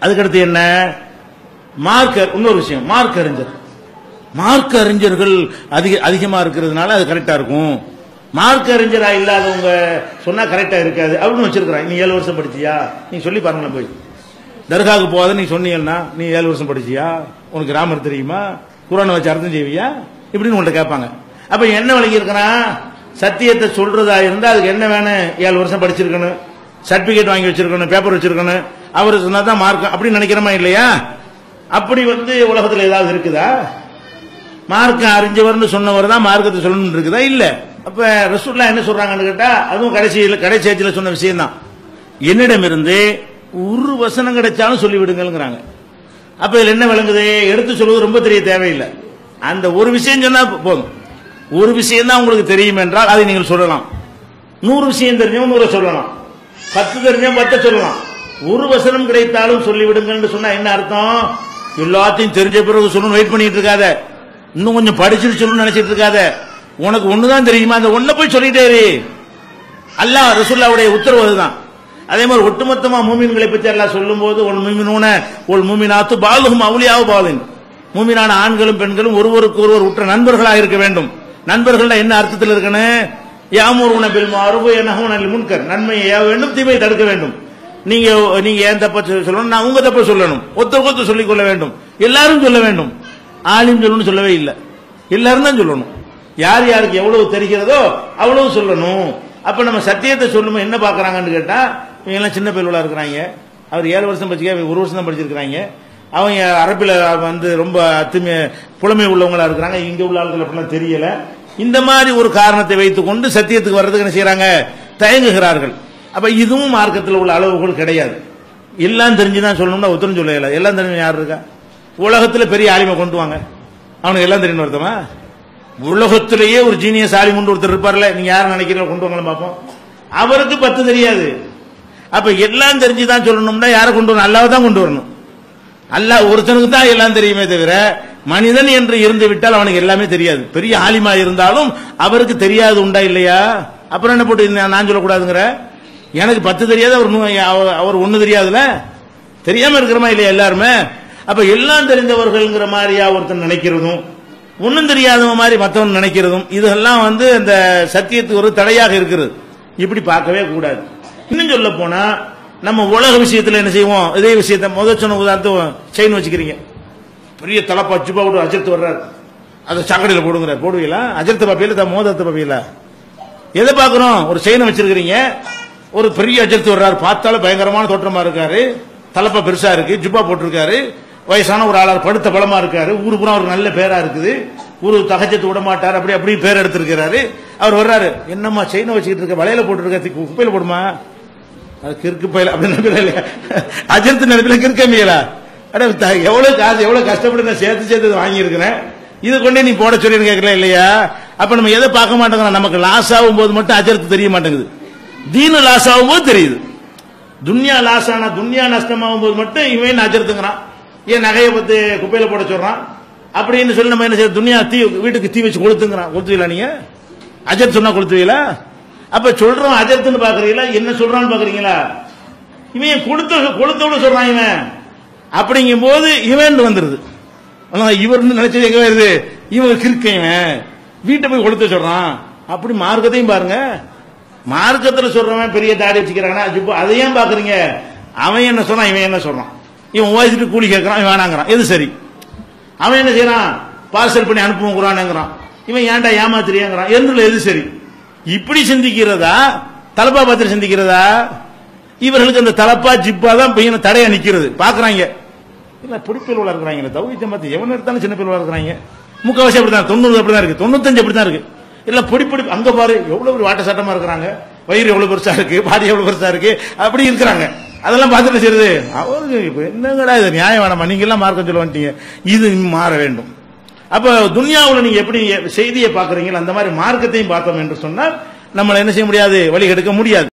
அதுக்கடுத்து என்ன மார்க்கர், இன்னொரு விஷயம் மார்க் அறிஞர். மார்க் அறிஞர்கள் அதிகமா இருக்கிறதுனால அது கரெக்டா இருக்கும். மார்க் அறிஞரா இல்லாதவங்க சொன்னா கரெக்டா இருக்காது அப்படின்னு வச்சிருக்கிறான். நீ 7 வருஷம் படிச்சியா? நீ சொல்லி பாருங்களேன். போய் தர்காவுக்கு போகாத நீ சொன்னீங்கன்னா நீ 7 வருஷம் படிச்சியா? உனக்கு ராமர் தெரியுமா? குர்ஆனை வச்சு அர்த்தம் செய்வியா? இப்படின்னு உங்கள்ட்ட கேட்பாங்க. அப்ப என்ன விளங்கி இருக்கிறான்? சத்தியத்தை சொல்றதா இருந்தா அதுக்கு என்ன வேணும்? 7 வருஷம் படிச்சிருக்கணும், சர்டிபிகேட் வாங்கி வச்சிருக்கணும், பேப்பர் வச்சிருக்கணும். அவரு சொன்னாதான் மார்க் அப்படின்னு நினைக்கிறோமா இல்லையா? அப்படி உலகத்தில் ஏதாவது இருக்குதா? மார்க்க அறிஞ்சவர்னு சொன்னவர் தான் மார்க்கத்தை சொல்லணும் இருக்குதா? இல்ல. அப்ப ரசூலுல்லாஹ் என்ன சொல்றாங்கன்னு கேட்டா, அதுவும் கடைசி சொன்ன விஷயம் தான். என்னிடமிருந்து ஒரு வசனம் கிடைச்சாலும் சொல்லிவிடுங்கிறாங்க. அப்ப இதுல என்ன விளங்குது? எடுத்து சொல்வது ரொம்ப தெரிய தேவையில்லை. அந்த ஒரு விஷயம் சொன்னா போதும். ஒரு விஷயம் தான் உங்களுக்கு தெரியும் என்றால் அதை நீங்கள் சொல்லலாம். 100 விஷயம் தெரிஞ்சவங்க 100 சொல்லலாம், 10 தெரிஞ்சவங்க 10 சொல்லலாம். ஒரு வசனம் கிடைத்தாலும் சொல்லிவிடுங்கன்னு சொன்னா என்ன அர்த்தம்? எல்லாத்தையும் தெரிஞ்ச பிறகு சொல்லணும் வெயிட் பண்ணிட்டு இருக்காத, இன்னும் கொஞ்சம் படிச்சுட்டு சொல்லணும்னு நினைச்சிட்டு இருக்காத. உனக்கு ஒண்ணுதான் தெரியுமா, அந்த ஒன்ன போய் சொல்லிட்டே இரு. அல்லாஹ் ரசூலுல்லாஹ்வுடைய உத்தரவு அதுதான். அதே மாதிரி ஒட்டுமொத்தமா மூமின்களை பற்றி அல்லாஹ் சொல்லும்போது ஒல் மூமினூன ஒல் மூமினாத்து பாலுஹும் அவுலியாவு பாலின், மூமினான ஆண்களும் பெண்களும் ஒருவருக்கு ஒருவர் உற்ற நண்பர்களாக இருக்க வேண்டும். நண்பர்கள் என்ன அர்த்தத்தில் இருக்கணும்? யாமுருன பில் மஅரூஃப் யன்ஹவுன அனில் முன்கர், நன்மையை ஏவ வேண்டும், தீமையை தடுக்க வேண்டும். நீங்க ஏன் தப்ப சொல்லணும், நான் உங்க தப்ப சொல்லணும், ஒருத்தருக்கு சொல்லிக் கொள்ள வேண்டும், எல்லாரும் சொல்ல வேண்டும். ஆலிம் சொல்லணும்னு சொல்லவே இல்லை, எல்லாரும் தான் சொல்லணும். யார் யாருக்கு எவ்வளவு தெரிகிறதோ அவ்வளவு சொல்லணும். அப்ப நம்ம சத்தியத்தை சொல்லணும். என்ன பாக்குறாங்கன்னு கேட்டா, இவங்க எல்லாம் சின்ன பிள்ளைகளா இருக்கிறாங்க. அவர் 7 வருஷம் படிச்சுக்க, 1 வருஷம் தான் படிச்சிருக்காங்க. அவங்க அரபில ரொம்ப புலமை உள்ளவங்களா இருக்கிறாங்க. இங்க உள்ள ஆட்கள் அப்படிலாம் தெரியல. இந்த மாதிரி ஒரு காரணத்தை வைத்துக் கொண்டு சத்தியத்துக்கு வர்றதுக்கு என்ன செய்யறாங்க? தயங்குகிறார்கள். அப்ப இதுவும் மார்க்கத்தில் உள்ள அளவுகள் கிடையாது. எல்லாம் தெரிஞ்சுதான் சொல்லணும்னா ஒருத்தரும் சொல்லல. எல்லாம் தெரிஞ்சு யார் இருக்கா? உலகத்தில் பெரிய ஆலிமை கொண்டு வாங்க, அவனுக்கு எல்லாம் தெரியும் ஒருத்தமா? உலகத்திலேயே ஒரு ஜீனியஸ் ஆலிம் ஒருத்தர் இருப்பார்ல, நீங்க யாரும் நினைக்கிறீங்க கொண்டு வாங்கலாம் பார்ப்போம். அவருக்கு 10 தெரியாது. அப்ப எல்லாம் தெரிஞ்சுதான் சொல்லணும்னா யாரை கொண்டு வரணும்? அல்லாஹ் தான் கொண்டு வரணும். அல்லாஹ் ஒருத்தனுக்கு தான் எல்லாம் தெரியுமே தவிர மனிதன் என்று இருந்து விட்டால் அவனுக்கு எல்லாமே தெரியாது. பெரிய ஆலிமா இருந்தாலும் அவருக்கு தெரியாது உண்டா இல்லையா? அப்புறம் என்ன போட்டு நான் சொல்லக்கூடாதுங்கிற? எனக்கு 10 தெரியாது, அவர் 1 தெரியாதுல, தெரியாம இருக்கிறமா இல்லையா எல்லாருமே? அப்ப எல்லாம் தெரிந்தவர்கள்ங்கிற மாதிரியா ஒருத்தன் நினைக்கிறதும், ஒன்னும் தெரியாதவன் மாதிரி மற்றவன் நினைக்கிறதும், இதெல்லாம் அந்த சத்தியத்துக்கு ஒரு தடையாக இருக்கிறது. இப்படி பார்க்கவே கூடாது. இன்னும் சொல்ல போனா நம்ம உலக விஷயத்துல என்ன செய்வோம்? இதே விஷயத்த முதல் சொன்ன உதாரணம், செயின் வச்சுக்கிறீங்க, பெரிய தலப்பா ஜுப்பா விட்டு அஜர்த்து வர்றாரு, அதை சாக்கடையில போடுங்கிற, போடுவீங்களா? அஜர்த்து பாப்பீங்களா மோதத்தை பாப்பீங்களா? எதை பாக்குறோம்? ஒரு செயினை வச்சிருக்கிறீங்க, ஒரு பெரிய அஜர்த்து வர்றாரு, பார்த்தாலும் பயங்கரமான தோற்றமா இருக்காரு, தலப்பா பெருசா இருக்கு, ஜுப்பா போட்டிருக்காரு, வயசான ஒரு ஆளார், படுத்த பலமா இருக்காரு, ஊரு பூரா ஒரு நல்ல பேரா இருக்குது, ஊரு தகஜத்து விட மாட்டார், அப்படி பேர் எடுத்திருக்கிறாரு. அவர் வர்றாரு, என்னம்மா செயினை வச்சுக்கிட்டு இருக்க, வலையில போட்டுருக்க, குப்பையில போடுமா? அது கிறுக்கு பயில அப்படின்னு அஜர்த்து நினைப்பில கிறுக்கமியலா? எவ்வளவு காசு, எவ்வளவு கஷ்டப்பட்டு நான் சேர்த்து வாங்கி இருக்கிறேன், இது கொண்டே நீ போட சொல்லி கேட்கல இல்லையா? அப்ப நம்ம எதை பார்க்க மாட்டோங்கிறோம்? நமக்கு லாஸ் ஆகும் போது மட்டும் அஜர்த்து தெரிய மாட்டேங்குது, தீனு லாஸ் ஆகும் போது தெரியுது. துன்யா லாஸ் ஆனா, துன்யா நஷ்டமாகும் போது மட்டும் இவன் அஜர்த்துங்கிறான், ஏன் நகையை பத்தி குப்பையில போட சொல்றான் அப்படின்னு சொல்லி நம்ம என்ன செய்ய? துன்யா வீட்டுக்கு தீ வச்சு கொளுத்துங்கிறான். கொளுத்துவீங்களா நீங்க? அஜர்த்து சொன்னா கொளுத்துவீங்களா? அப்ப சொல்றோம் அஜர்த்துன்னு பாக்குறீங்களா, என்ன சொல்றான்னு பாக்குறீங்களா? இவன் கொளுத்தோட சொல்றான் இவன். அப்படிங்கும் போது இவன் வந்துருது, இவர் நினைச்சது எங்க வருது? இவன் கிறுக்க, இவன் வீட்டை போய் கொளுத்த சொல்றான். அப்படி மார்க்கத்தையும் பாருங்க. மார்க்கத்தில் சொல்றவன் பெரிய தாடி வச்சுக்கிறாங்கன்னா அதையும் பாக்குறீங்க. அவன் என்ன சொல்றான், இவன் என்ன சொல்றான்? இவன் ஓய்ச்சிட்டு கூலி கேட்கறான், இவன் வேணாங்கிறான். எது சரி? அவன் என்ன செய்யறான்? பார்சல் பண்ணி அனுப்புவோம் குரானுங்கிறான், இவன் ஏன்டா ஏமாத்திரியாங்கிறான். எது சரி? இப்படி சிந்திக்கிறதா, தலப்பா பாத்திரம் சிந்திக்கிறதா? இவர்களுக்கு அந்த தலப்பா ஜிப்பா தான் பையனை தடையா நிக்கிறது பாக்குறாங்க. இல்ல பிடிப்பில் இருக்கிறாங்க, தௌஹீதை மாத்தி எவன் எடுத்தாலும் சின்ன பிள்ளை இருக்கிறாங்க. முக்காவாசி அப்படிதான், 90 அப்படிதான் இருக்கு, 95 அப்படிதான் இருக்கு. இல்ல பிடிப்பிடி அங்க பாரு, எவ்வளவு வாட்ட சட்டமா இருக்கிறாங்க, வயிறு எவ்வளவு பெருசா இருக்கு, பாடி எவ்வளவு பெருசா இருக்கு, அப்படி இருக்கிறாங்க. அதெல்லாம் பார்த்துட்டு செய்யுது அவருக்கு என்னங்கடா இது நியாயம் வேணாமா? நீங்க எல்லாம் மார்க்கம் சொல்ல வந்துட்டீங்க, இது மாற வேண்டும். அப்ப துன்யாவுல நீங்க எப்படி செய்தியை பாக்குறீங்களோ அந்த மாதிரி மார்க்கத்தையும் பார்த்தோம் என்று சொன்னால் நம்மளை என்ன செய்ய முடியாது? வழி கெடுக்க முடியாது.